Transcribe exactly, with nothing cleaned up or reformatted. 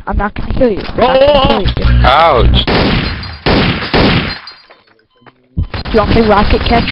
I'm not gonna kill you. I'm not gonna kill you. Ouch. Do you want me to rocket catch